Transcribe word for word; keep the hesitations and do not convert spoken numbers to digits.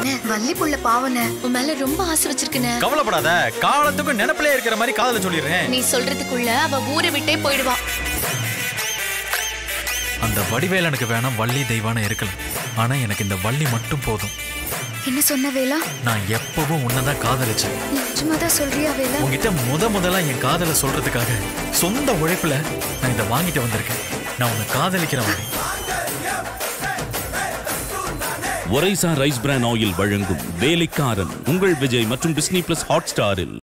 வள்ளி புள்ள பாவனே உன் மேல ரொம்ப ஆசை வச்சிருக்கனே. கவலைப்படாத, காலத்துக்கு நினைப்பிலே இருக்கிற மாதிரி காதல சொல்லிடுறேன். நீ சொல்றதுக்குள்ள அவ ஊரை விட்டே போயிடுவா. அந்த வடிவேல் எனக்கு வேணாம், வள்ளி தெய்வான இருக்கலாம். ஆனா எனக்கு இந்த வள்ளி மட்டும் போதும். என்ன சொன்ன வேலா? நான் எப்பவும் உன்னதான் காதலிச்சேன். நிஜமாதான் சொல்றியா வேலா? உங்ககிட்ட முத முதலா என் காதலை சொல்றதுக்காக சொந்த உழைப்புல நான் இதை வாங்கிட்டு வந்திருக்கேன். நான் உன்னை காதலிக்கிறேன். ஒரைசா ரைஸ் பிரான் ஆயில் வழங்கும் வேலைக்காரன் உங்கள் விஜய் மற்றும் டிஸ்னி பிளஸ் ஹாட் ஸ்டாரில்.